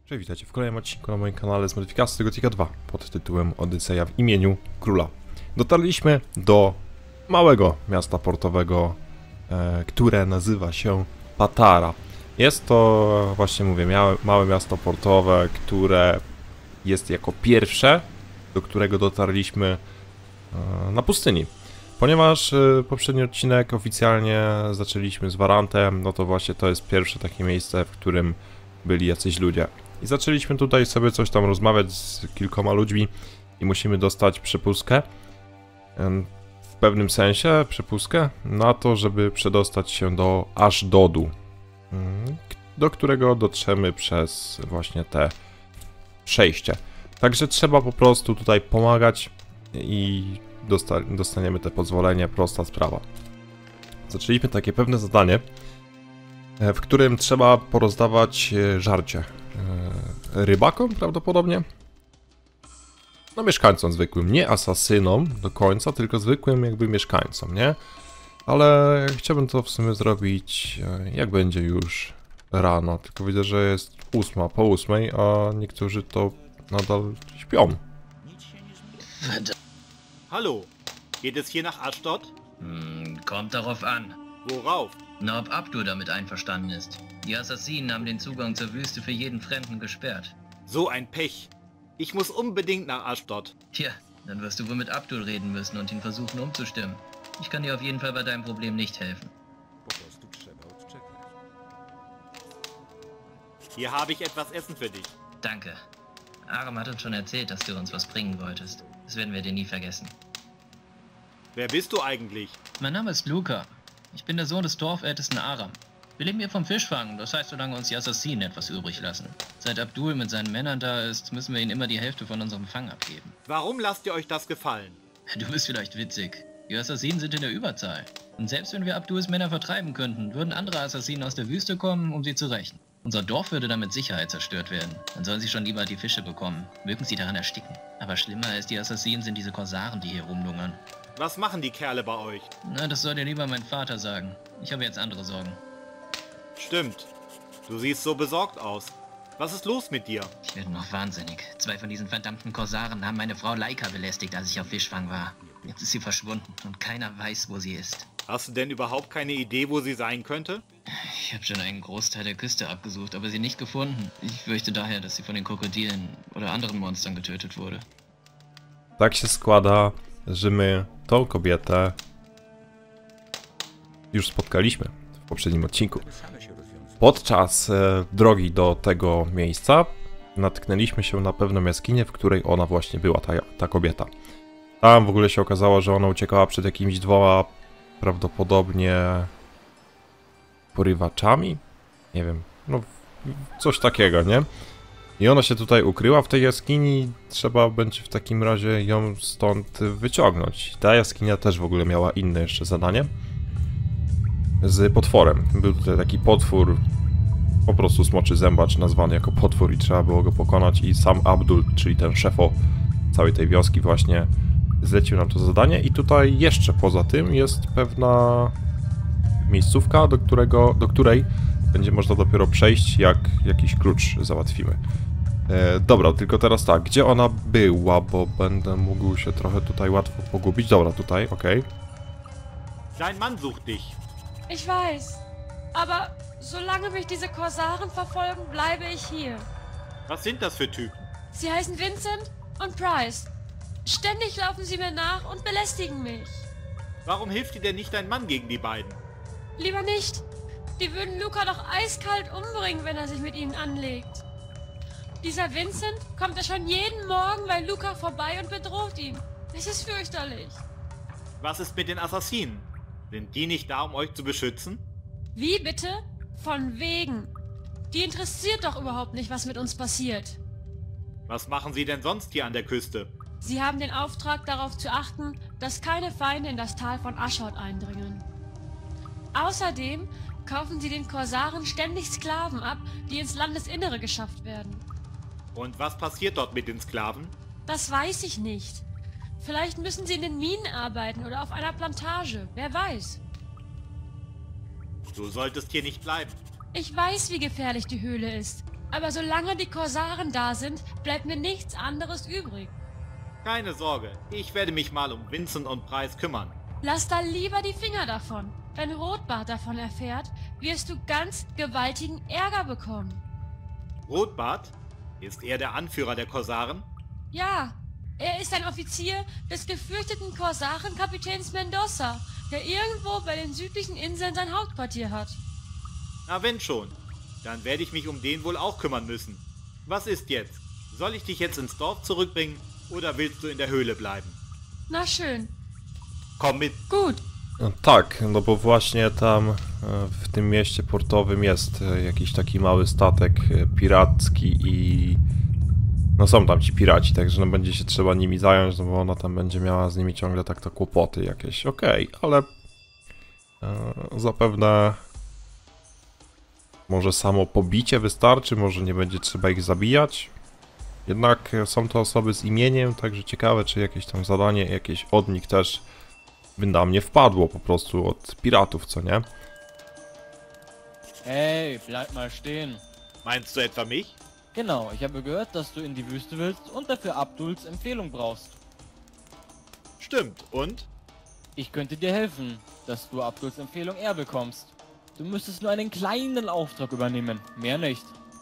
Cześć, witajcie w kolejnym odcinku na moim kanale z modyfikacji Gothica 2 pod tytułem Odyseja w imieniu Króla. Dotarliśmy do małego miasta portowego, które nazywa się Patara. Jest to, właśnie mówię, małe miasto portowe, które jest jako pierwsze, do którego dotarliśmy na pustyni. Ponieważ poprzedni odcinek oficjalnie zaczęliśmy z Varantem, no to właśnie to jest pierwsze takie miejsce, w którym byli jacyś ludzie. I zaczęliśmy tutaj sobie coś tam rozmawiać z kilkoma ludźmi i musimy dostać przepustkę, w pewnym sensie przepustkę, na to, żeby przedostać się do Ashdodu, do którego dotrzemy przez właśnie te przejście. Także trzeba po prostu tutaj pomagać i dostaniemy te pozwolenie, prosta sprawa. Zaczęliśmy takie pewne zadanie, w którym trzeba porozdawać żarcie rybakom prawdopodobnie. No mieszkańcom zwykłym, nie asasynom do końca, tylko zwykłym jakby mieszkańcom, nie? Ale chciałbym to w sumie zrobić jak będzie już rano, tylko widzę, że jest 8, po 8, a niektórzy to nadal śpią. Hallo, geht es hier nach Ashdod? Kommt darauf an. Worauf? Na, ob Abdur damit einverstanden ist. Die Assassinen haben den Zugang zur Wüste für jeden Fremden gesperrt. So ein Pech. Ich muss unbedingt nach Ashdod. Tja, dann wirst du wohl mit Abdur reden müssen und ihn versuchen umzustimmen. Ich kann dir auf jeden Fall bei deinem Problem nicht helfen. Hier habe ich etwas Essen für dich. Danke. Aram hat uns schon erzählt, dass du uns was bringen wolltest. Das werden wir dir nie vergessen. Wer bist du eigentlich? Mein Name ist Luca. Ich bin der Sohn des Dorfältesten Aram. Wir leben hier vom Fischfangen, das heißt, solange uns die Assassinen etwas übrig lassen. Seit Abdul mit seinen Männern da ist, müssen wir ihnen immer die Hälfte von unserem Fang abgeben. Warum lasst ihr euch das gefallen? Du bist vielleicht witzig. Die Assassinen sind in der Überzahl. Und selbst wenn wir Abduls Männer vertreiben könnten, würden andere Assassinen aus der Wüste kommen, um sie zu rächen. Unser Dorf würde dann mit Sicherheit zerstört werden. Dann sollen sie schon lieber die Fische bekommen. Mögen sie daran ersticken. Aber schlimmer als die Assassinen sind diese Korsaren, die hier rumlungern. Was machen die Kerle bei euch? Na, das soll dir lieber mein Vater sagen. Ich habe jetzt andere Sorgen. Stimmt. Du siehst so besorgt aus. Was ist los mit dir? Ich werde noch wahnsinnig. 2 von diesen verdammten Korsaren haben meine Frau Laika belästigt, als ich auf Fischfang war. Jetzt ist sie verschwunden und keiner weiß, wo sie ist. Hast du denn überhaupt keine Idee, wo sie sein könnte? Ich habe schon einen Großteil der Küste abgesucht, aber sie nicht gefunden. Ich fürchte daher, dass sie von den Krokodilen oder anderen Monstern getötet wurde. Tak się składa, że my tą kobietę już spotkaliśmy w poprzednim odcinku. Podczas drogi do tego miejsca natknęliśmy się na pewną jaskinię, w której ona właśnie była, ta kobieta. Tam w ogóle się okazało, że ona uciekała przed jakimiś 2 prawdopodobnie porywaczami? Nie wiem, no coś takiego, nie? I ona się tutaj ukryła w tej jaskini, trzeba będzie w takim razie ją stąd wyciągnąć. Ta jaskinia też w ogóle miała inne jeszcze zadanie z potworem. Był tutaj taki potwór, po prostu smoczy zębacz nazwany jako potwór i trzeba było go pokonać i sam Abdul, czyli ten szefo całej tej wioski właśnie zlecił nam to zadanie i tutaj jeszcze poza tym jest pewna miejscówka, do której będzie można dopiero przejść, jak jakiś klucz załatwimy. Dobra, tylko teraz tak, gdzie ona była, bo będę mógł się trochę tutaj łatwo pogubić. Dobra, tutaj, okej. Dein Mann sucht dich. Ich weiß, aber solange mich diese Korsaren verfolgen, bleibe ich hier. Was sind das für Typen? Sie heißen Vincent und Price. Ständig laufen sie mir nach und belästigen mich. Warum hilft dir denn nicht dein Mann gegen die beiden? Lieber nicht. Die würden Luca doch eiskalt umbringen, wenn er sich mit ihnen anlegt. Dieser Vincent kommt ja schon jeden Morgen bei Luca vorbei und bedroht ihn. Es ist fürchterlich. Was ist mit den Assassinen? Sind die nicht da, um euch zu beschützen? Wie bitte? Von wegen. Die interessiert doch überhaupt nicht, was mit uns passiert. Was machen sie denn sonst hier an der Küste? Sie haben den Auftrag, darauf zu achten, dass keine Feinde in das Tal von Ashod eindringen. Außerdem kaufen sie den Korsaren ständig Sklaven ab, die ins Landesinnere geschafft werden. Und was passiert dort mit den Sklaven? Das weiß ich nicht. Vielleicht müssen sie in den Minen arbeiten oder auf einer Plantage, wer weiß. Du solltest hier nicht bleiben. Ich weiß, wie gefährlich die Höhle ist. Aber solange die Korsaren da sind, bleibt mir nichts anderes übrig. Keine Sorge, ich werde mich mal um Vincent und Price kümmern. Lass da lieber die Finger davon. Wenn Rotbart davon erfährt, wirst du ganz gewaltigen Ärger bekommen. Rotbart? Ist er der Anführer der Korsaren? Ja, er ist ein Offizier des gefürchteten Korsarenkapitäns Mendoza, der irgendwo bei den südlichen Inseln sein Hauptquartier hat. Na wenn schon, dann werde ich mich um den wohl auch kümmern müssen. Was ist jetzt? Soll ich dich jetzt ins Dorf zurückbringen oder willst du in der Höhle bleiben? Na schön. Komm mit. Gut. No tak, no bo właśnie tam w tym mieście portowym jest jakiś taki mały statek piracki i no są tam ci piraci, także no będzie się trzeba nimi zająć, no bo ona tam będzie miała z nimi ciągle tak to kłopoty jakieś. Okej, ale zapewne może samo pobicie wystarczy, może nie będzie trzeba ich zabijać. Jednak są to osoby z imieniem, także ciekawe, czy jakieś tam zadanie, jakieś od nich też by na mnie wpadło po prostu od piratów, co nie? Hey, bleib mal stehen. Meinst du etwa mich? Genau, ich habe gehört, dass du in die Wüste willst und dafür Abduls Empfehlung brauchst. Stimmt, und? Ich könnte dir helfen, dass du Abduls Empfehlung eher bekommst. Du müsstest nur einen kleinen Auftrag übernehmen, mehr nicht.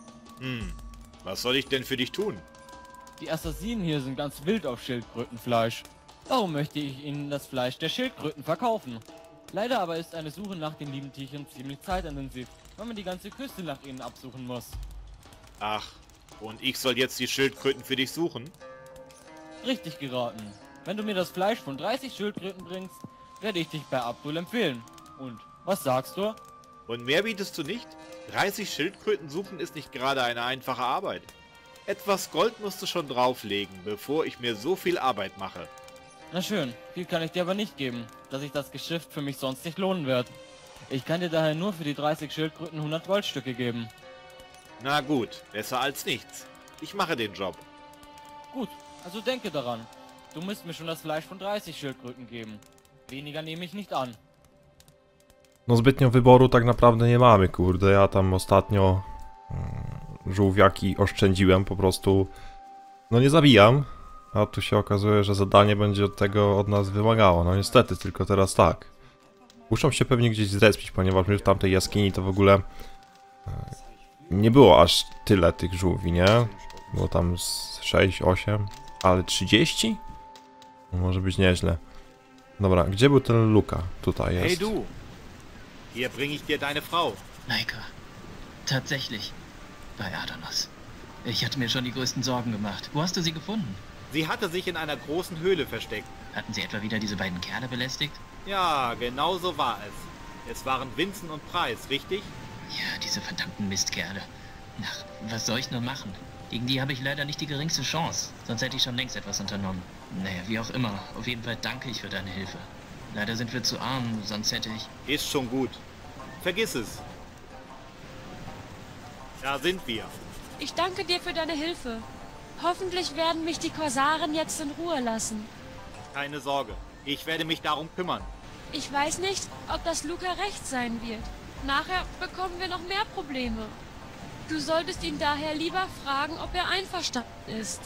Was soll ich denn für dich tun? Die Assassinen hier sind ganz wild auf Schildkrötenfleisch. Darum möchte ich ihnen das Fleisch der Schildkröten verkaufen. Leider aber ist eine Suche nach den lieben Tieren ziemlich zeitintensiv, weil man die ganze Küste nach ihnen absuchen muss. Ach, und ich soll jetzt die Schildkröten für dich suchen? Richtig geraten. Wenn du mir das Fleisch von 30 Schildkröten bringst, werde ich dich bei Abdul empfehlen. Und, was sagst du? Und mehr bietest du nicht? 30 Schildkröten suchen ist nicht gerade eine einfache Arbeit. Etwas Gold musst du schon drauflegen, bevor ich mir so viel Arbeit mache. Na schön, viel kann ich dir aber nicht geben, dass sich das Geschäft für mich sonst nicht lohnen wird. Ich kann dir daher nur für die 30 Schildkröten 100 Goldstücke geben. Na gut, besser als nichts. Ich mache den Job. Gut, also denke daran. Du musst mir schon das Fleisch von 30 Schildkröten geben. Weniger nehme ich nicht an. No zbytnio wyboru tak naprawdę nie mamy, kurde. Ja tam ostatnio żółwiaki oszczędziłem, po prostu no nie zabijam. A tu się okazuje, że zadanie będzie od tego od nas wymagało. No niestety, tylko teraz tak. Muszą się pewnie gdzieś zrespić, ponieważ my w tamtej jaskini to w ogóle nie było aż tyle tych żółwi, nie? Było tam z 6, 8, ale 30? No, może być nieźle. Dobra, gdzie był ten Luka? Tutaj jest. Hey du, hier bringe ich dir deine Frau. Laika. Tatsächlich. Bei Adanos. Ich hatte mir schon die größten Sorgen gemacht. Wo hast du sie gefunden? Sie hatte sich in einer großen Höhle versteckt. Hatten sie etwa wieder diese beiden Kerle belästigt? Ja, genau so war es. Es waren Vincent und Price, richtig? Ja, diese verdammten Mistkerle. Ach, was soll ich nur machen? Gegen die habe ich leider nicht die geringste Chance. Sonst hätte ich schon längst etwas unternommen. Naja, wie auch immer. Auf jeden Fall danke ich für deine Hilfe. Leider sind wir zu arm, sonst hätte ich... Ist schon gut. Vergiss es. Da sind wir. Ich danke dir für deine Hilfe. Hoffentlich werden mich die Korsaren jetzt in Ruhe lassen. Keine Sorge. Ich werde mich darum kümmern. Ich weiß nicht, ob das Luca recht sein wird. Nachher bekommen wir noch mehr Probleme. Du solltest ihn daher lieber fragen, ob er einverstanden ist.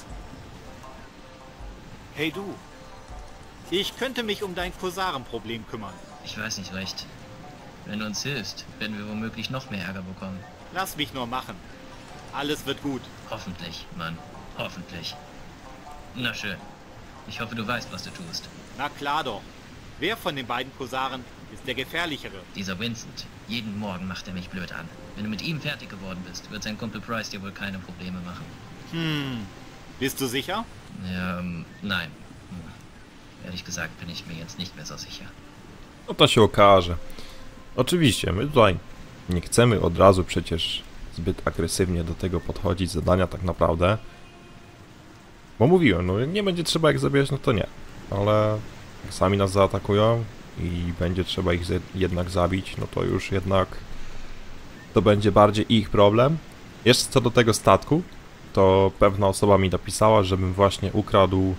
Hey du. Ich könnte mich um dein Korsarenproblem kümmern. Ich weiß nicht recht. Wenn du uns hilfst, werden wir womöglich noch mehr Ärger bekommen. Lass mich nur machen. Alles wird gut. Hoffentlich, Mann. Hoffentlich. Na schön. Ich hoffe, du weißt, was du tust. Na klar doch. Wer von den beiden Korsaren ist der gefährlichere? Dieser Vincent. Jeden Morgen macht er mich blöd an. Wenn du mit ihm fertig geworden bist, wird sein Kumpel Price dir wohl keine Probleme machen. Bist du sicher? Ja, nein. Ehrlich gesagt bin ich mir jetzt nicht mehr so sicher. No to się okaże. Oczywiście, my tutaj nie chcemy od razu przecież zbyt agresywnie do tego podchodzić, zadania tak naprawdę. Bo mówiłem, no jak nie będzie trzeba ich zabijać, no to nie. Ale jak sami nas zaatakują i będzie trzeba ich jednak zabić, no to już jednak to będzie bardziej ich problem. Jeszcze co do tego statku, to pewna osoba mi napisała, żebym właśnie ukradł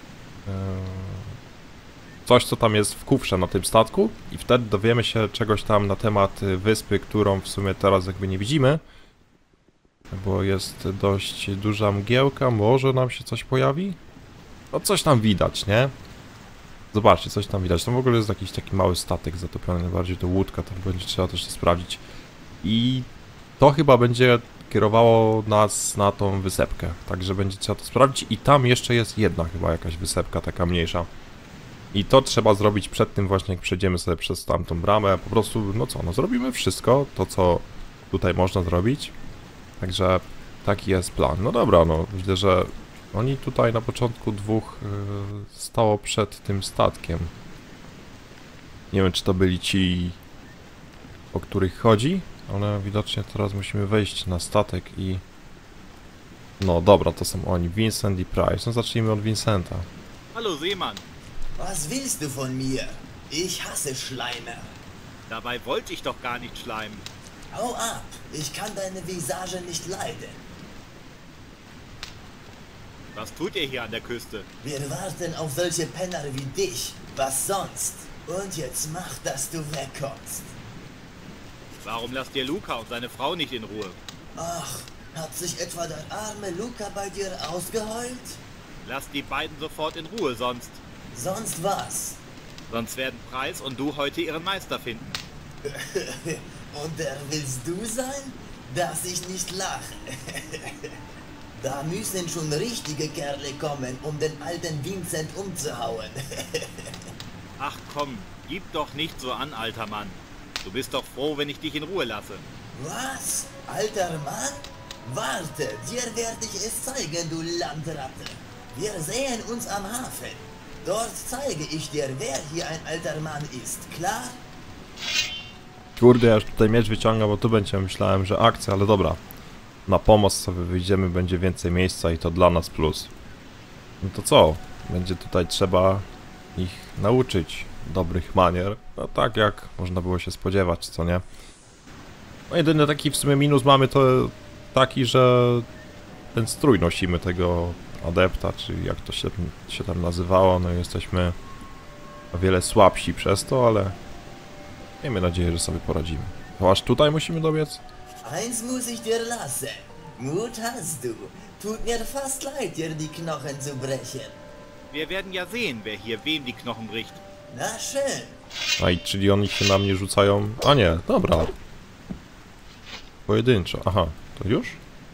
coś, co tam jest w kufrze na tym statku i wtedy dowiemy się czegoś tam na temat wyspy, którą w sumie teraz jakby nie widzimy. bo jest dość duża mgiełka, może nam się coś pojawi? No coś tam widać, nie? Zobaczcie, coś tam widać. Tam w ogóle jest jakiś taki mały statek zatopiony, bardziej to łódka, to będzie trzeba też to sprawdzić. I to chyba będzie kierowało nas na tą wysepkę, także będzie trzeba to sprawdzić. I tam jeszcze jest jedna chyba jakaś wysepka, taka mniejsza. I to trzeba zrobić przed tym właśnie, jak przejdziemy sobie przez tamtą bramę. Po prostu, no co, no zrobimy wszystko, to co tutaj można zrobić. Także taki jest plan. No dobra, no widzę, że oni tutaj na początku dwóch stało przed tym statkiem. Nie wiem, czy to byli ci, o których chodzi, ale widocznie teraz musimy wejść na statek i... No dobra, to są oni, Vincent i Price. No zacznijmy od Vincenta. Hallo Seemann. Was willst du von mir? Ich hasse Schleimer. Dabei wollte ich doch gar nicht schleimen. Hau ab! Ich kann deine Visage nicht leiden. Was tut ihr hier an der Küste? Wir warten auf solche Penner wie dich. Was sonst? Und jetzt mach, dass du wegkommst. Warum lasst ihr Luca und seine Frau nicht in Ruhe? Ach, hat sich etwa der arme Luca bei dir ausgeheult? Lasst die beiden sofort in Ruhe, sonst Sonst was? werden Preis und du heute ihren Meister finden. Und der willst du sein? Dass ich nicht lache. Da müssen schon richtige Kerle kommen, um den alten Vincent umzuhauen. Ach komm, gib doch nicht so an, alter Mann. Du bist doch froh, wenn ich dich in Ruhe lasse. Was? Alter Mann? Warte, dir werde ich es zeigen, du Landratte. Wir sehen uns am Hafen. Dort zeige ich dir, wer hier ein alter Mann ist, klar? Kurde, ja już tutaj miecz wyciągam, bo tu będzie myślałem, że akcja, ale dobra. Na pomoc sobie wyjdziemy, będzie więcej miejsca i to dla nas plus. No to co? Będzie tutaj trzeba ich nauczyć dobrych manier. No tak jak można było się spodziewać, co nie? No jedyny taki w sumie minus mamy to taki, że ten strój nosimy tego adepta, czy jak to się tam nazywało, no jesteśmy o wiele słabsi przez to, ale miejmy nadzieję, że sobie poradzimy. To aż tutaj musimy dobiec? Eins muss ich dir lassen. Mut hast du. Tut mir fast leid, dir die Knochen zu brechen. Wir werden ja sehen, wer hier wem die Knochen bricht. Na schön. A i czyli oni się na mnie rzucają... A nie, dobra. Pojedynczo. Aha, to już?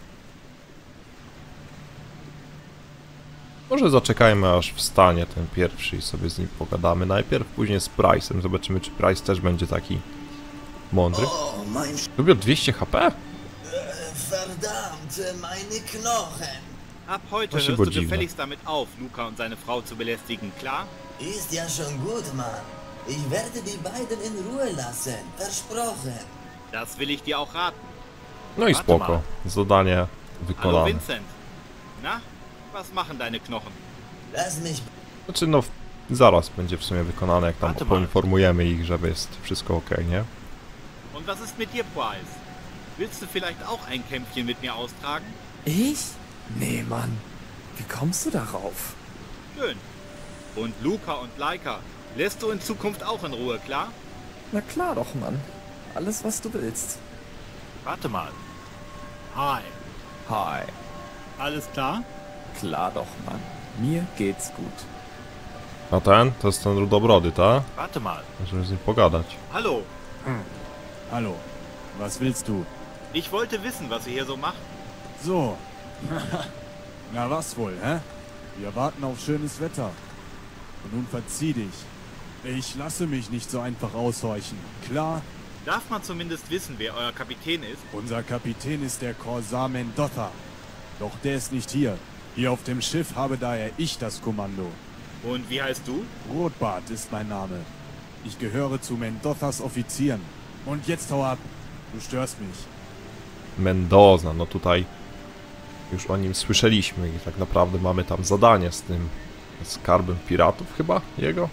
Może zaczekajmy aż wstanie ten pierwszy i sobie z nim pogadamy najpierw, później z Price'em. Zobaczymy, czy Price też będzie taki mądry. Oh, mein Lubię 200 HP? Verdammt, meine Knochen. Ab heute Was się hörst du podziwne. gefälligst damit auf, Luca und seine Frau zu belästigen, klar? Ist ja schon gut, Mann. Ich werde die beiden in Ruhe lassen. Versprochen. Das will ich dir auch raten. No i Warte spoko. mal. Zadanie Hallo wykonane. Vincent. Na, was machen deine Knochen? Lass mich... Znaczy no, zaraz będzie w sumie wykonane, jak tam Warte mal. poinformujemy ich, że jest wszystko ok, nie? Und was ist mit dir, Price? Willst du vielleicht auch ein Kämpfchen mit mir austragen? Ich? Nee, Mann. Wie kommst du darauf? Schön. Und Luca und Laika, lässt du in Zukunft auch in Ruhe, klar? Na klar doch, Mann. Alles, was du willst. Warte mal. Hi. Hi. Alles klar? Klar doch, Mann. Mir geht's gut. A ten? To jest ten rudobrody, tak? Warte mal. Możemy z nim pogadać. Hallo. Hallo, was willst du? Ich wollte wissen, was ihr hier so macht. So. Na was wohl, hä? Wir warten auf schönes Wetter. Und nun verzieh dich. Ich lasse mich nicht so einfach aushorchen. Klar, Darf man zumindest wissen, wer euer Kapitän ist? unser Kapitän ist der Korsar Mendoza. Doch der ist nicht hier. Hier auf dem Schiff habe daher ich das Kommando. Und wie heißt du? Rotbart ist mein Name. Ich gehöre zu Mendozas Offizieren. Und jetzt hau ab. Du störst mich. Mendoza, no tutaj już o nim słyszeliśmy i tak naprawdę mamy tam zadanie z tym skarbem piratów chyba jego.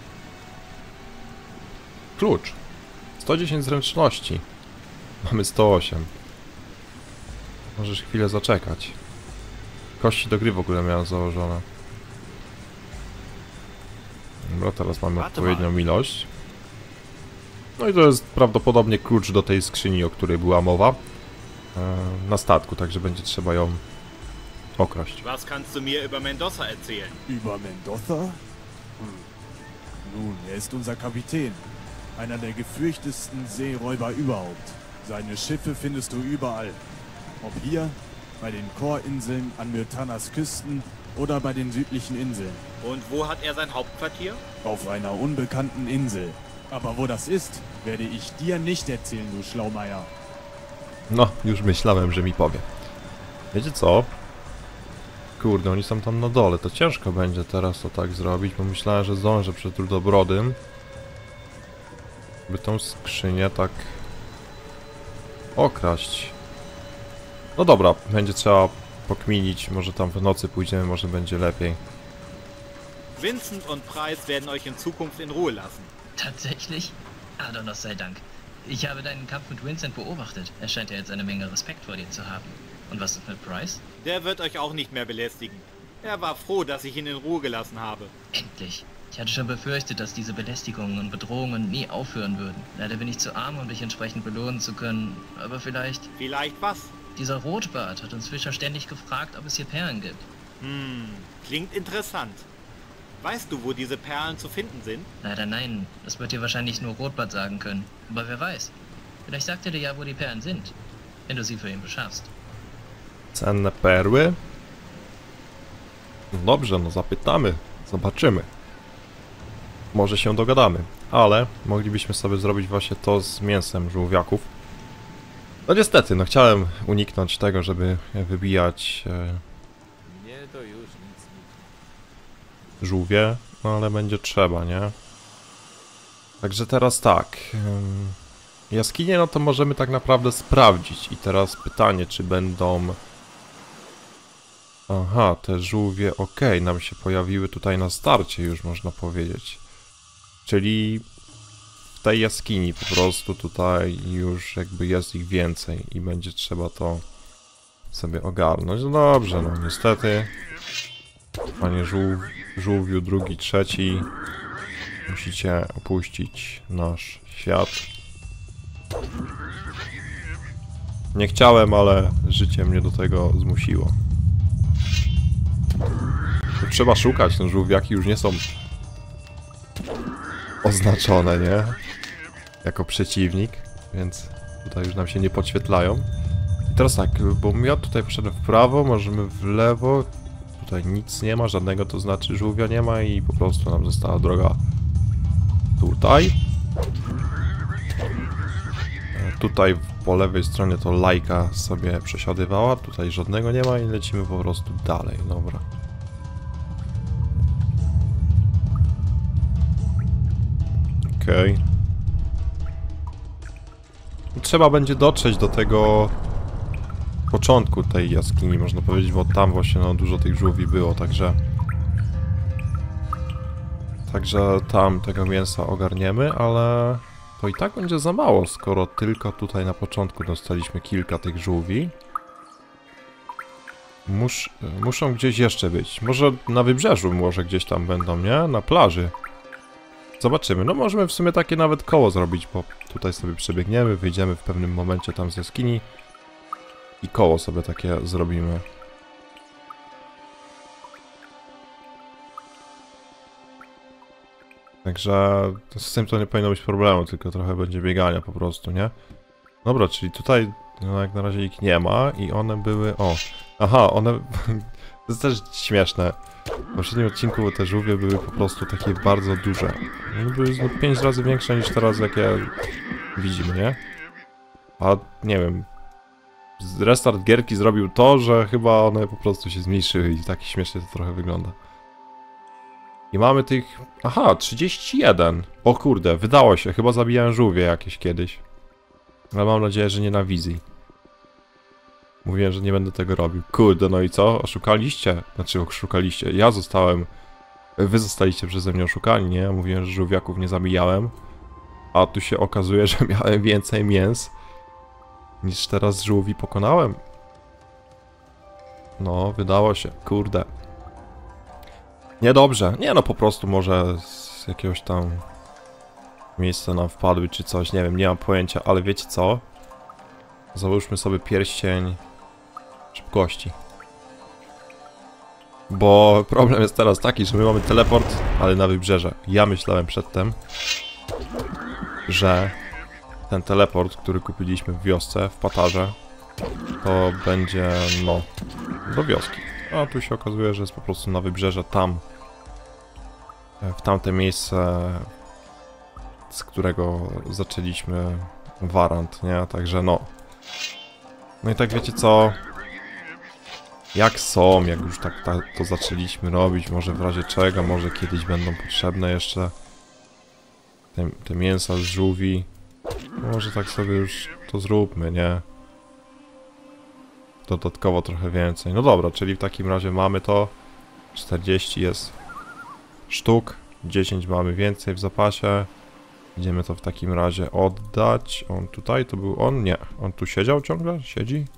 Klucz. 110 zręczności. Mamy 108. Możesz chwilę zaczekać. Kości do gry w ogóle miałem założone. Dobra, teraz mamy odpowiednią ilość. No i to jest prawdopodobnie klucz do tej skrzyni, o której była mowa. na statku, także będzie trzeba ją okraść. Was kannst du mir über Mendoza erzählen? Über Mendoza? Nun, er ist unser Kapitän. Einer der gefürchtetsten Seeräuber überhaupt. Seine Schiffe findest du überall. Ob hier, bei den Kor-Inseln an Myrtanas Küsten oder bei den südlichen Inseln. Und wo hat er sein Hauptquartier? Auf einer unbekannten Insel. Aber wo das ist, werde ich dir nicht erzählen, du Schlaumeier. No, już myślałem, że mi powie. Wiecie co? Kurde, oni są tam na dole, to ciężko będzie teraz to tak zrobić, bo myślałem, że zdążę przed Rudobrodym, by tą skrzynię tak okraść. No dobra, będzie trzeba pokminić, może tam w nocy pójdziemy, może będzie lepiej. Vincent und Price werden euch in Zukunft in Ruhe lassen. Tatsächlich? Adonos sei Dank. Ich habe deinen Kampf mit Vincent beobachtet. Er scheint ja jetzt eine Menge Respekt vor dir zu haben. Und was ist mit Price? Der wird euch auch nicht mehr belästigen. Er war froh, dass ich ihn in Ruhe gelassen habe. Endlich. Ich hatte schon befürchtet, dass diese Belästigungen und Bedrohungen nie aufhören würden. Leider bin ich zu arm, um dich entsprechend belohnen zu können. Aber vielleicht... Vielleicht was? Dieser Rotbart hat uns Fischer ständig gefragt, ob es hier Perlen gibt. Klingt interessant. Weißt du, wo diese Perlen zu finden sind? Leider nein. Das wird dir wahrscheinlich nur Rotbart sagen können. Aber wer weiß. Vielleicht sagt er dir ja, wo die Perlen sind. Wenn du sie für ihn beschaffst. Cenne perły? No dobrze, no zapytamy. Zobaczymy. Może się dogadamy. Ale moglibyśmy sobie zrobić właśnie to z mięsem żółwiaków. No niestety, no chciałem uniknąć tego, żeby wybijać żółwie, no ale będzie trzeba, nie? Także teraz tak. Jaskinie, no to możemy tak naprawdę sprawdzić. I teraz pytanie, czy będą... Aha, te żółwie, okej, nam się pojawiły tutaj na starcie już, można powiedzieć. Czyli w tej jaskini po prostu tutaj już jakby jest ich więcej i będzie trzeba to sobie ogarnąć. No dobrze, no niestety. Panie żółwiu, drugi, trzeci. Musicie opuścić nasz świat. Nie chciałem, ale życie mnie do tego zmusiło. Tu trzeba szukać, no żółwiaki już nie są oznaczone, nie? Jako przeciwnik, więc tutaj już nam się nie podświetlają. I teraz tak, bo ja tutaj poszedłem w prawo, możemy w lewo. Tutaj nic nie ma, żadnego, to znaczy żółwia nie ma i po prostu nam została droga tutaj. Tutaj po lewej stronie to lajka sobie przesiadywała, tutaj żadnego nie ma i lecimy po prostu dalej, dobra. Okej. Trzeba będzie dotrzeć do tego początku tej jaskini, można powiedzieć, bo tam właśnie no, dużo tych żółwi było, także tam tego mięsa ogarniemy, ale to i tak będzie za mało, skoro tylko tutaj na początku dostaliśmy kilka tych żółwi. Muszą gdzieś jeszcze być. Może na wybrzeżu, może gdzieś tam będą, nie? Na plaży. Zobaczymy. No możemy w sumie takie nawet koło zrobić, bo tutaj sobie przebiegniemy, wyjdziemy w pewnym momencie tam z jaskini i koło sobie takie zrobimy. Także z tym to nie powinno być problemu, tylko trochę będzie biegania po prostu, nie? Dobra, czyli tutaj no, jak na razie ich nie ma i one były... O! Aha, one... To jest też śmieszne. W poprzednim odcinku te żółwie były po prostu takie bardzo duże. One były no, 5 razy większe niż teraz, jakie widzimy, nie? A nie wiem... Restart gierki zrobił to, że chyba one po prostu się zmniejszyły i tak śmiesznie to trochę wygląda. I mamy tych... Aha, 31. O kurde, wydało się. Chyba zabijałem żółwie jakieś kiedyś. Ale mam nadzieję, że nie na wizji. Mówiłem, że nie będę tego robił. Kurde, no i co? Oszukaliście? Znaczy oszukaliście. Ja zostałem... Wy zostaliście przeze mnie oszukani, nie? Ja mówiłem, że żółwiaków nie zabijałem. A tu się okazuje, że miałem więcej mięs niż teraz żółwi pokonałem. No, wydało się. Kurde. Niedobrze. Nie no, po prostu może z jakiegoś tam miejsca nam wpadły czy coś. Nie wiem, nie mam pojęcia, ale wiecie co? Załóżmy sobie pierścień szybkości. Bo problem jest teraz taki, że my mamy teleport, ale na wybrzeże. Ja myślałem przedtem, że ten teleport, który kupiliśmy w wiosce, w Patarze, to będzie, no, do wioski. A tu się okazuje, że jest po prostu na wybrzeże, tam, w tamte miejsce, z którego zaczęliśmy Warant, nie? Także no. No i tak wiecie co? Jak są, jak już tak to zaczęliśmy robić, może w razie czego, może kiedyś będą potrzebne jeszcze te mięsa z żółwi. Może tak sobie już to zróbmy, nie? Dodatkowo trochę więcej. No dobra, czyli w takim razie mamy to. 40 jest sztuk, 10 mamy więcej w zapasie. Idziemy to w takim razie oddać. On tutaj, to był on? Nie. On tu siedział ciągle? Siedzi?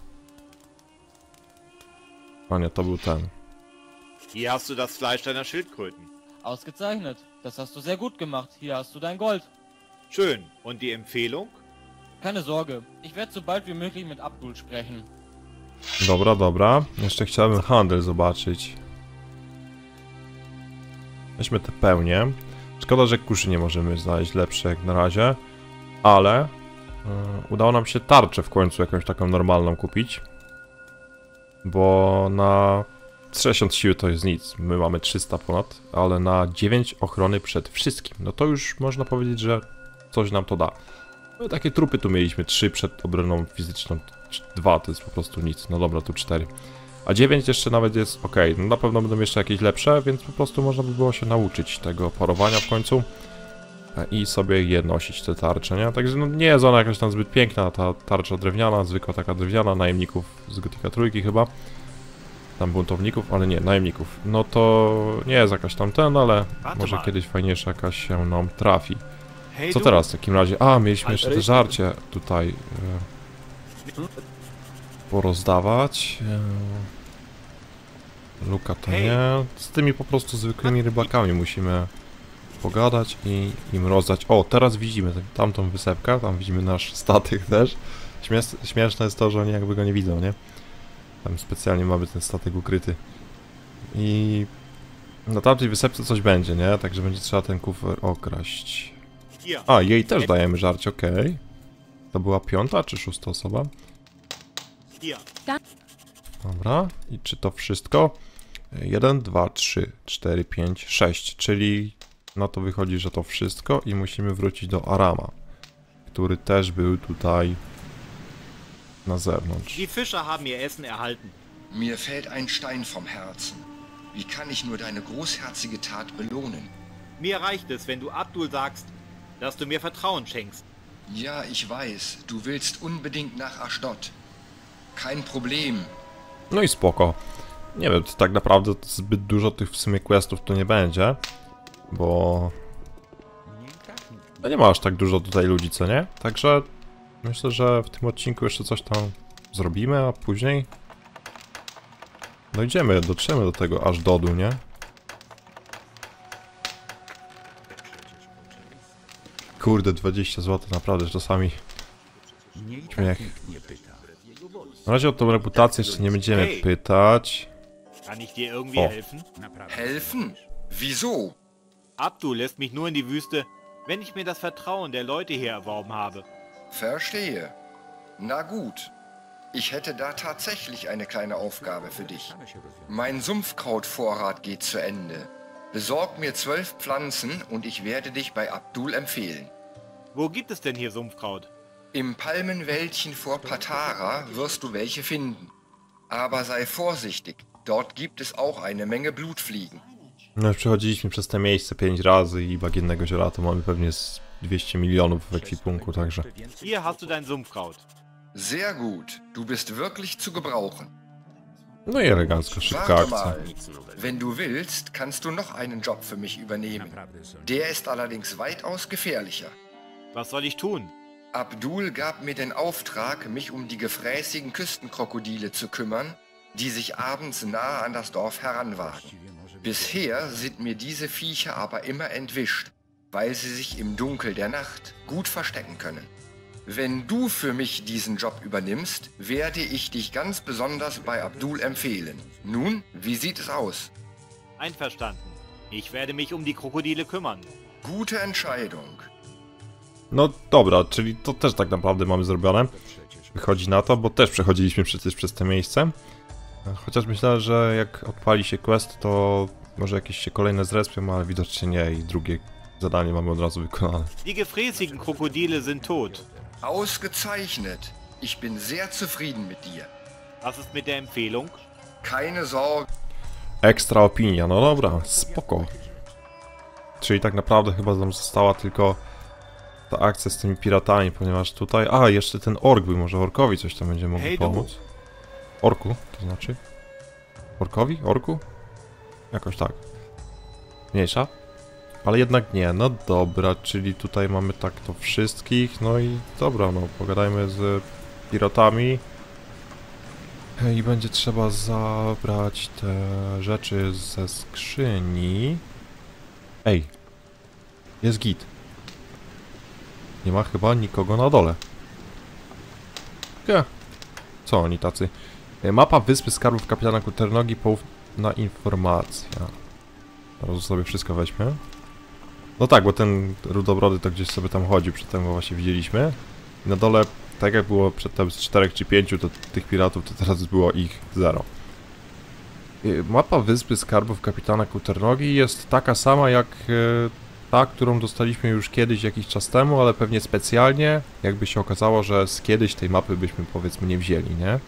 A nie, to był ten. Hier hast du das Fleisch deiner Schildkröten. Ausgezeichnet. Das hast du sehr gut gemacht. Hier hast du dein Gold. Schön. Und die Empfehlung? Keine Sorge. Ich werde so bald wie möglich mit Abdul sprechen. Dobra, dobra. Jeszcze chciałbym handel zobaczyć. Weźmy te pełnie. Szkoda, że kuszy nie możemy znaleźć lepsze jak na razie. Ale udało nam się tarczę w końcu jakąś taką normalną kupić. Bo na 60 siły to jest nic. My mamy 300 ponad, ale na 9 ochrony przed wszystkim. No to już można powiedzieć, że coś nam to da. No takie trupy tu mieliśmy, 3 przed obroną fizyczną, 2 to jest po prostu nic. No dobra, tu 4. A 9 jeszcze nawet jest ok. No na pewno będą jeszcze jakieś lepsze, więc po prostu można by było się nauczyć tego parowania w końcu. I sobie je nosić, te tarcze, nie? Także no, nie jest ona jakaś tam zbyt piękna, ta tarcza drewniana, zwykła taka drewniana, najemników z Gotika Trójki chyba. Tam buntowników, ale nie, najemników. No to nie jest jakaś tam ten, ale może kiedyś fajniejsza jakaś się nam trafi. Co teraz w takim razie? A, mieliśmy jeszcze te żarcie tutaj porozdawać. Luka to nie. Z tymi po prostu zwykłymi rybakami musimy pogadać i im rozdać. O, teraz widzimy tamtą wysepkę, tam widzimy nasz statek też. Śmieszne jest to, że oni jakby go nie widzą, nie? Tam specjalnie mamy ten statek ukryty. I na tamtej wysepce coś będzie, nie? Także będzie trzeba ten kufer okraść. A, jej też dajemy żarcie, okej. To była 5. czy 6. osoba? Dobra, i czy to wszystko? 1, 2, 3, 4, 5, 6, czyli no to wychodzi, że to wszystko i musimy wrócić do Arama, który też był tutaj na zewnątrz. Die Fischer haben ihr Essen erhalten. Mir fällt ein Stein vom Herzen. Wie kann ich nur deine großherzige Tat belohnen? Mir reicht es, wenn du Abdul sagst, dass du mir Vertrauen schenkst. Ja, ich weiß, du willst unbedingt nach Ashdod. Kein Problem. No i spoko. Nie wiem, tak naprawdę zbyt dużo tych w sumie questów to nie będzie, bo no nie ma aż tak dużo tutaj ludzi, co nie? Także myślę, że w tym odcinku jeszcze coś tam zrobimy, a później dotrzemy do tego Ashdodu, nie? Kurde, 20 zł, naprawdę czasami śmiech. Na razie o tą reputację jeszcze nie będziemy pytać. Kann ich dir irgendwie helfen? Helfen? Wieso? Abdul lässt mich nur in die Wüste, wenn ich mir das Vertrauen der Leute hier erworben habe. Verstehe. Na gut. Ich hätte da tatsächlich eine kleine Aufgabe für dich. Mein Sumpfkrautvorrat geht zu Ende. Besorg mir 12 Pflanzen und ich werde dich bei Abdul empfehlen. Wo gibt es denn hier Sumpfkraut? Im Palmenwäldchen vor Patara wirst du welche finden. Aber sei vorsichtig, dort gibt es auch eine Menge Blutfliegen. No już przechodziliśmy przez te miejsce 5 razy i bagiennego ziela to mamy pewnie z 200 milionów w ekwipunku, także... Hier hast du dein Sumpfkraut. Sehr gut, du bist wirklich zu gebrauchen. No i elegancko, szybka Warte akcja. mal. Wenn du willst, kannst du noch einen Job für mich übernehmen. Der ist allerdings weitaus gefährlicher. Was soll ich tun? Abdul gab mir den Auftrag, mich um die gefräßigen Küstenkrokodile zu kümmern, die sich abends nahe an das Dorf heranwagen. Bisher sind mir diese Viecher aber immer entwischt, weil sie sich im Dunkel der Nacht gut verstecken können. Wenn du für mich diesen Job übernimmst, werde ich dich ganz besonders bei Abdul empfehlen. Nun, wie sieht es aus? Einverstanden. Ich werde mich um die Krokodile kümmern. Gute Entscheidung. No dobra, czyli to też tak naprawdę mamy zrobione. Wychodzi na to, bo też przechodziliśmy przecież przez te miejsce. Chociaż myślę, że jak odpali się quest, to może jakieś się kolejne zrespią, ale widocznie nie i drugie zadanie mamy od razu wykonane. Die gefräßigen Krokodile sind tot. Ausgezeichnet. Ich bin sehr zufrieden mit dir. Was ist mit der Empfehlung? Keine Sorge. Ekstra opinia, no dobra, spoko. Czyli tak naprawdę chyba nam została tylko ta akcja z tymi piratami, ponieważ tutaj... A, jeszcze ten ork był, może orkowi coś tam będzie mógł pomóc. Orku, to znaczy? Orkowi? Orku? Jakoś tak. Mniejsza? Ale jednak nie, no dobra, czyli tutaj mamy tak to wszystkich, no i dobra, no pogadajmy z piratami. I będzie trzeba zabrać te rzeczy ze skrzyni. Ej, jest git. Nie ma chyba nikogo na dole. Co oni tacy? Mapa Wyspy Skarbów Kapitana Kuternogi, poufna informacja. Teraz sobie wszystko weźmie. No tak, bo ten rudobrody to gdzieś sobie tam chodził, przedtem go właśnie widzieliśmy. I na dole, tak jak było przedtem z 4 czy 5 to tych piratów, to teraz było ich 0. Mapa Wyspy Skarbów Kapitana Kuternogi jest taka sama jak ta, którą dostaliśmy już kiedyś jakiś czas temu, ale pewnie specjalnie, jakby się okazało, że z kiedyś tej mapy byśmy powiedzmy nie wzięli, nie?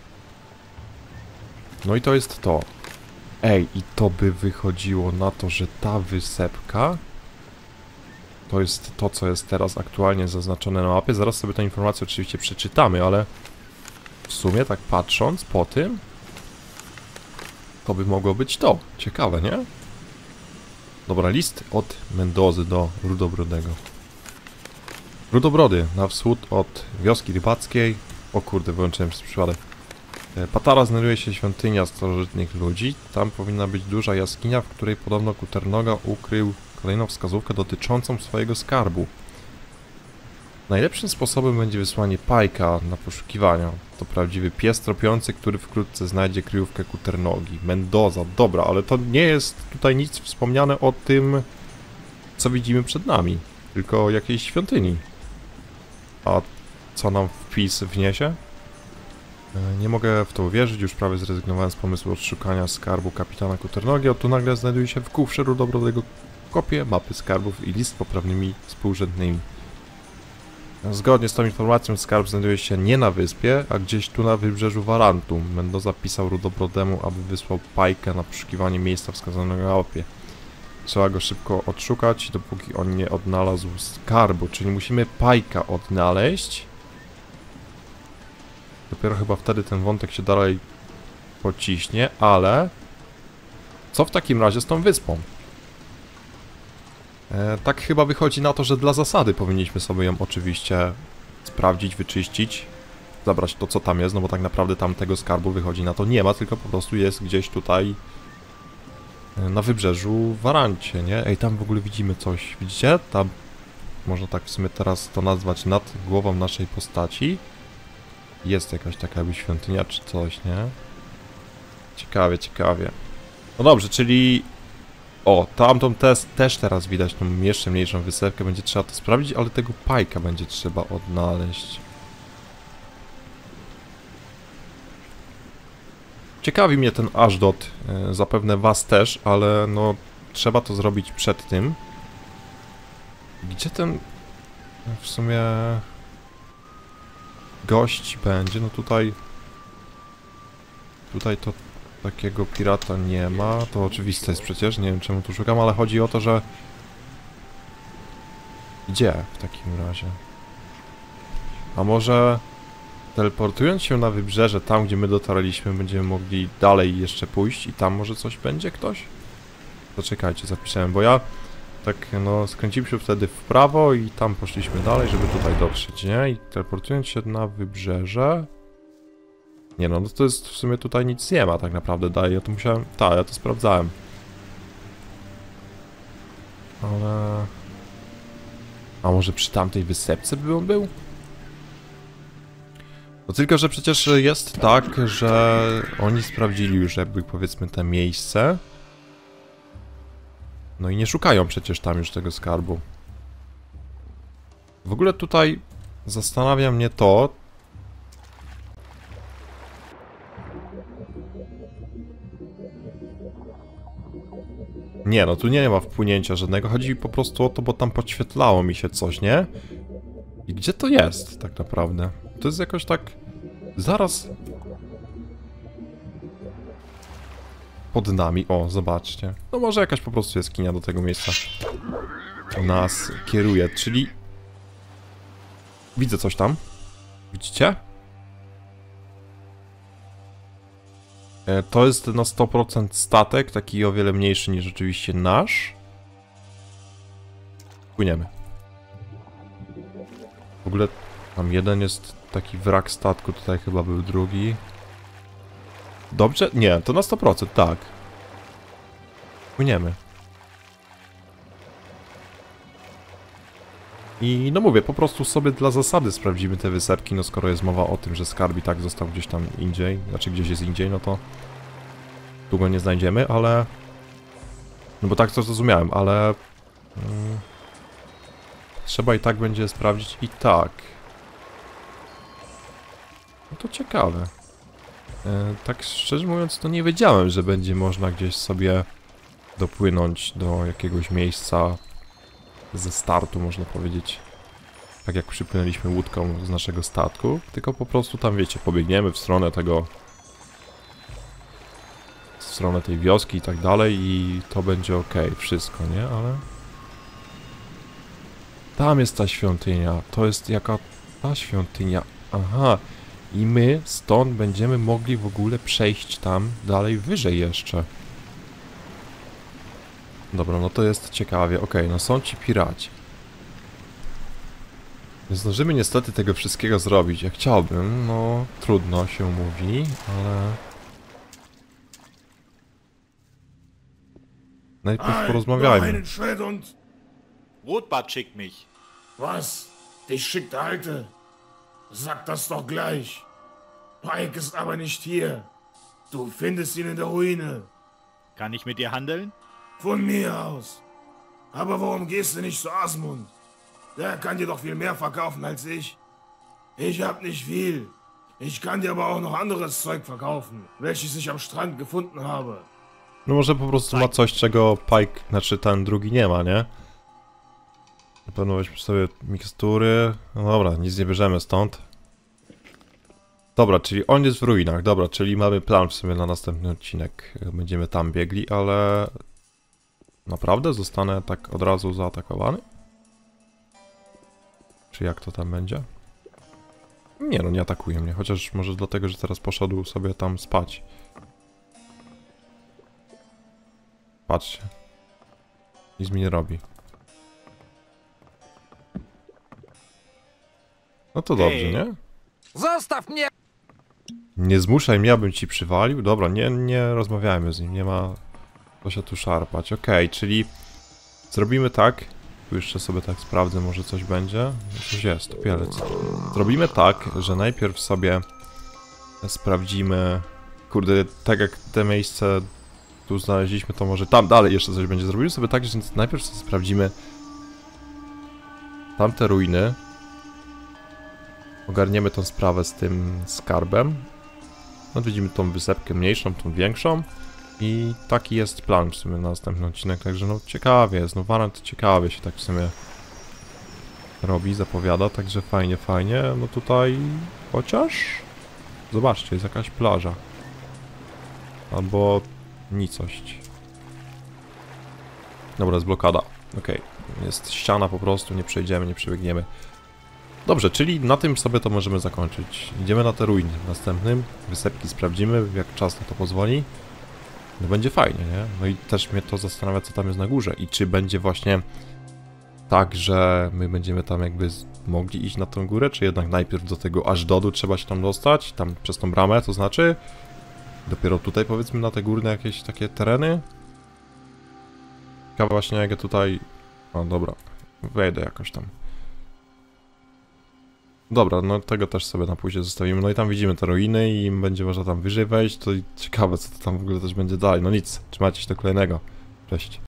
No i to jest to. Ej, i to by wychodziło na to, że ta wysepka to jest to, co jest teraz aktualnie zaznaczone na mapie. Zaraz sobie tę informację oczywiście przeczytamy, ale w sumie tak patrząc po tym, to by mogło być to. Ciekawe, nie? Dobra, list od Mendozy do Rudobrodego. Rudobrody, na wschód od wioski rybackiej. O kurde, wyłączyłem przez przypadek. Patara znajduje się świątynia starożytnych ludzi. Tam powinna być duża jaskinia, w której podobno Kuternoga ukrył kolejną wskazówkę dotyczącą swojego skarbu. Najlepszym sposobem będzie wysłanie Pajka na poszukiwania. To prawdziwy pies tropiący, który wkrótce znajdzie kryjówkę Kuternogi. Mendoza, dobra, ale to nie jest tutaj nic wspomniane o tym, co widzimy przed nami. Tylko o jakiejś świątyni. A co nam wpis wniesie? Nie mogę w to uwierzyć, już prawie zrezygnowałem z pomysłu odszukania skarbu kapitana Kuternogi. Oto nagle znajduje się w kufrze Rudobrodego kopie mapy skarbów i list z poprawnymi współrzędnymi. Zgodnie z tą informacją skarb znajduje się nie na wyspie, a gdzieś tu na wybrzeżu Warantu. Mendoza pisał Rudobrodemu, aby wysłał Pajkę na poszukiwanie miejsca wskazanego na mapie. Trzeba go szybko odszukać, dopóki on nie odnalazł skarbu, czyli musimy Pajka odnaleźć. Dopiero chyba wtedy ten wątek się dalej pociśnie, ale co w takim razie z tą wyspą? Tak chyba wychodzi na to, że dla zasady powinniśmy sobie ją oczywiście sprawdzić, wyczyścić, zabrać to, co tam jest, no bo tak naprawdę tam tego skarbu wychodzi na to nie ma, tylko po prostu jest gdzieś tutaj na wybrzeżu Warancie, nie? Ej, tam w ogóle widzimy coś, widzicie? Tam można tak w sumie teraz to nazwać nad głową naszej postaci. Jest jakaś taka jakby świątynia czy coś, nie? Ciekawie, ciekawie. No dobrze, czyli... O, tamtą też teraz widać tą jeszcze mniejszą wysepkę, będzie trzeba to sprawdzić, ale tego Pajka będzie trzeba odnaleźć. Ciekawi mnie ten Ashdod, zapewne was też, ale no trzeba to zrobić przed tym. Gdzie ten w sumie gość będzie? No tutaj to takiego pirata nie ma, to oczywiste jest przecież, nie wiem czemu tu szukam, ale chodzi o to, że... Gdzie w takim razie? A może teleportując się na wybrzeże, tam gdzie my dotarliśmy, będziemy mogli dalej jeszcze pójść i tam może coś będzie ktoś? Zaczekajcie, zapisałem, bo ja tak no skręciliśmy wtedy w prawo i tam poszliśmy dalej, żeby tutaj dotrzeć, nie? I teleportując się na wybrzeże... Nie no, to jest w sumie tutaj nic nie ma tak naprawdę dalej, ja to musiałem... Tak, ja to sprawdzałem. Ale... A może przy tamtej wysepce by on był? No tylko, że przecież jest tak, że oni sprawdzili już jakby powiedzmy te miejsce. No i nie szukają przecież tam już tego skarbu. W ogóle tutaj zastanawia mnie to... Nie, no tu nie ma wpłynięcia żadnego, chodzi mi po prostu o to, bo tam podświetlało mi się coś, nie? I gdzie to jest tak naprawdę? To jest jakoś tak... Zaraz... Pod nami, o, zobaczcie. No może jakaś po prostu jaskinia do tego miejsca nas kieruje, czyli... Widzę coś tam. Widzicie? To jest na 100% statek, taki o wiele mniejszy niż rzeczywiście nasz. Płyniemy. W ogóle tam jeden jest taki wrak statku, tutaj chyba był drugi. Dobrze? Nie, to na 100%, tak. Płyniemy. I no mówię, po prostu sobie dla zasady sprawdzimy te wysepki, no skoro jest mowa o tym, że skarb i tak został gdzieś tam indziej, znaczy gdzieś jest indziej, no to tu go nie znajdziemy, ale... No bo tak to zrozumiałem, ale... Trzeba i tak będzie sprawdzić i tak. No to ciekawe. Tak szczerze mówiąc, to nie wiedziałem, że będzie można gdzieś sobie dopłynąć do jakiegoś miejsca ze startu, można powiedzieć. Tak jak przypłynęliśmy łódką z naszego statku, tylko po prostu tam, wiecie, pobiegniemy w stronę tego... w stronę tej wioski i tak dalej i to będzie ok, wszystko, nie? Ale... Tam jest ta świątynia, to jest jaka ta świątynia, aha. I my stąd będziemy mogli w ogóle przejść tam dalej wyżej jeszcze. Dobra, no to jest ciekawie. Okej, no są ci piraci. Nie zdążymy niestety tego wszystkiego zrobić. Jak chciałbym, no trudno się mówi, ale... Najpierw porozmawiajmy. Rotbart schickt mich. Was? Dich schickt der Alte? Sag das doch gleich. Pike ist aber nicht hier. Du findest ihn in der Ruine. Kann ich mit dir handeln? Von mir aus. Aber warum gehst du nicht zu Asmund? Der kann dir doch viel mehr verkaufen als ich. Ich hab nicht viel. Ich kann dir aber auch noch anderes Zeug verkaufen, welches ich am Strand gefunden habe. No może po prostu ma coś, czego Pike, znaczy ten drugi nie ma, nie? Na pewno weźmy sobie mikstury. No dobra, nic nie bierzemy stąd. Dobra, czyli on jest w ruinach. Dobra, czyli mamy plan w sumie na następny odcinek. Będziemy tam biegli, ale... Naprawdę? Zostanę tak od razu zaatakowany? Czy jak to tam będzie? Nie no, nie atakuje mnie. Chociaż może dlatego, że teraz poszedł sobie tam spać. Patrzcie. Nic mi nie robi. No to dobrze, nie? Zostaw mnie! Nie zmuszaj mnie, abym ci przywalił. Dobra, nie rozmawiajmy z nim, nie ma co się tu szarpać. Okej, czyli zrobimy tak. Tu jeszcze sobie tak sprawdzę, może coś będzie. Coś jest, topielec. Zrobimy tak, że najpierw sobie sprawdzimy... Kurde, tak jak te miejsce tu znaleźliśmy, to może tam dalej jeszcze coś będzie. Zrobimy sobie tak, że najpierw sobie sprawdzimy tamte ruiny. Ogarniemy tą sprawę z tym skarbem. No widzimy tą wysepkę mniejszą, tą większą. I taki jest plan w sumie na następny odcinek, także no ciekawie jest, no Warant ciekawie się tak w sumie robi, zapowiada, także fajnie, fajnie. No tutaj chociaż... Zobaczcie, jest jakaś plaża. Albo nicość. Dobra, jest blokada. Okej, jest ściana po prostu, nie przejdziemy, nie przebiegniemy. Dobrze, czyli na tym sobie to możemy zakończyć. Idziemy na te ruiny w następnym. Wysepki sprawdzimy, jak czas na to pozwoli. No będzie fajnie, nie? No i też mnie to zastanawia, co tam jest na górze. I czy będzie właśnie tak, że my będziemy tam jakby mogli iść na tą górę, czy jednak najpierw do tego Ashdodu trzeba się tam dostać, tam przez tą bramę, to znaczy dopiero tutaj powiedzmy na te górne jakieś takie tereny. Ciekawe właśnie jak ja tutaj... O dobra, wejdę jakoś tam. Dobra, no tego też sobie na później zostawimy. No i tam widzimy te ruiny i będzie można tam wyżej wejść. To ciekawe, co to tam w ogóle też będzie dalej. No nic, trzymajcie się do kolejnego. Cześć.